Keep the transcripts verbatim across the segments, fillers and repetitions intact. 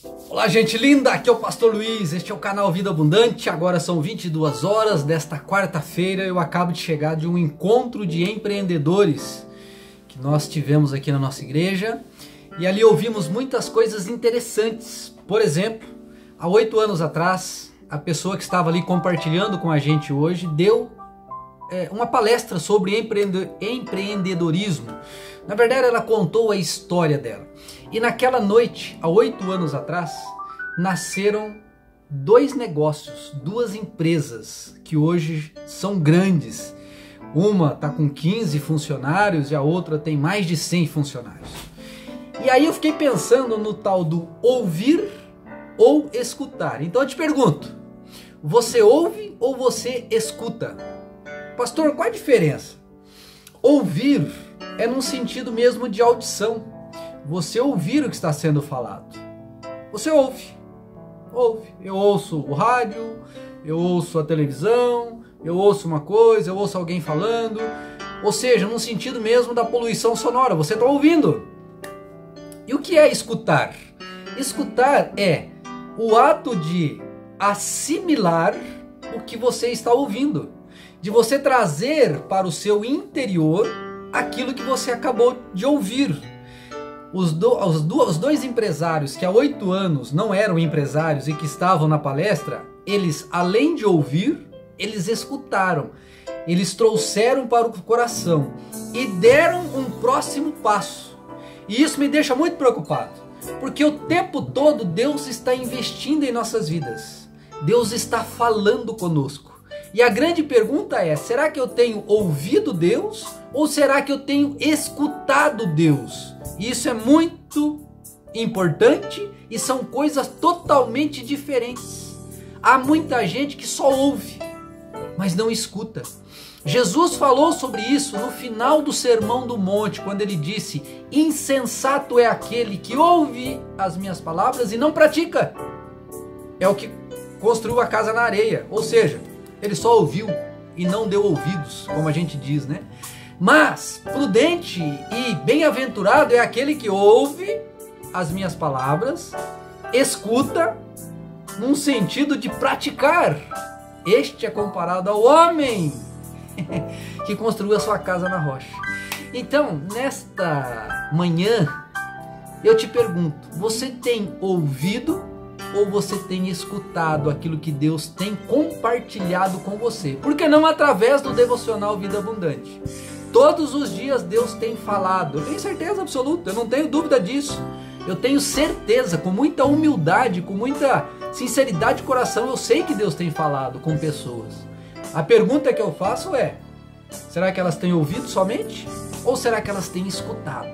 Olá, gente linda, aqui é o Pastor Luiz, este é o canal Vida Abundante. Agora são vinte e duas horas desta quarta-feira. Eu acabo de chegar de um encontro de empreendedores que nós tivemos aqui na nossa igreja, e ali ouvimos muitas coisas interessantes. Por exemplo, há oito anos atrás, a pessoa que estava ali compartilhando com a gente hoje deu é, uma palestra sobre empreende- empreendedorismo. Na verdade, ela contou a história dela. E naquela noite, há oito anos atrás, nasceram dois negócios, duas empresas que hoje são grandes. Uma está com quinze funcionários e a outra tem mais de cem funcionários. E aí eu fiquei pensando no tal do ouvir ou escutar. Então eu te pergunto, você ouve ou você escuta? Pastor, qual a diferença? Ouvir é num sentido mesmo de audição. Você ouvir o que está sendo falado. Você ouve. Ouve. Eu ouço o rádio, eu ouço a televisão, eu ouço uma coisa, eu ouço alguém falando. Ou seja, no sentido mesmo da poluição sonora. Você está ouvindo. E o que é escutar? Escutar é o ato de assimilar o que você está ouvindo. De você trazer para o seu interior aquilo que você acabou de ouvir. Os, do, os, do, os dois empresários que há oito anos não eram empresários e que estavam na palestra, eles, além de ouvir, eles escutaram, eles trouxeram para o coração e deram um próximo passo. E isso me deixa muito preocupado, porque o tempo todo Deus está investindo em nossas vidas, Deus está falando conosco. E a grande pergunta é, será que eu tenho ouvido Deus ou será que eu tenho escutado Deus? Isso é muito importante e são coisas totalmente diferentes. Há muita gente que só ouve, mas não escuta. Jesus falou sobre isso no final do Sermão do Monte, quando ele disse: insensato é aquele que ouve as minhas palavras e não pratica. É o que construiu a casa na areia, ou seja, ele só ouviu e não deu ouvidos, como a gente diz, né? Mas prudente e bem-aventurado é aquele que ouve as minhas palavras, escuta, num sentido de praticar. Este é comparado ao homem que construiu a sua casa na rocha. Então, nesta manhã, eu te pergunto, você tem ouvido ou você tem escutado aquilo que Deus tem compartilhado com você? Por que não através do devocional Vida Abundante? Todos os dias Deus tem falado, eu tenho certeza absoluta, eu não tenho dúvida disso. Eu tenho certeza, com muita humildade, com muita sinceridade de coração, eu sei que Deus tem falado com pessoas. A pergunta que eu faço é, será que elas têm ouvido somente? Ou será que elas têm escutado?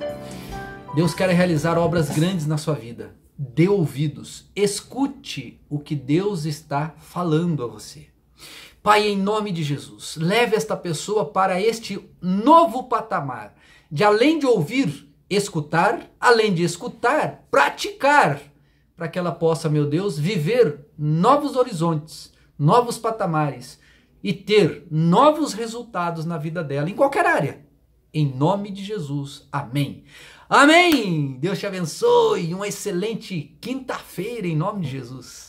Deus quer realizar obras grandes na sua vida. Dê ouvidos, escute o que Deus está falando a você. Pai, em nome de Jesus, leve esta pessoa para este novo patamar, de além de ouvir, escutar, além de escutar, praticar, para que ela possa, meu Deus, viver novos horizontes, novos patamares e ter novos resultados na vida dela, em qualquer área. Em nome de Jesus, amém. Amém! Deus te abençoe, uma excelente quinta-feira em nome de Jesus.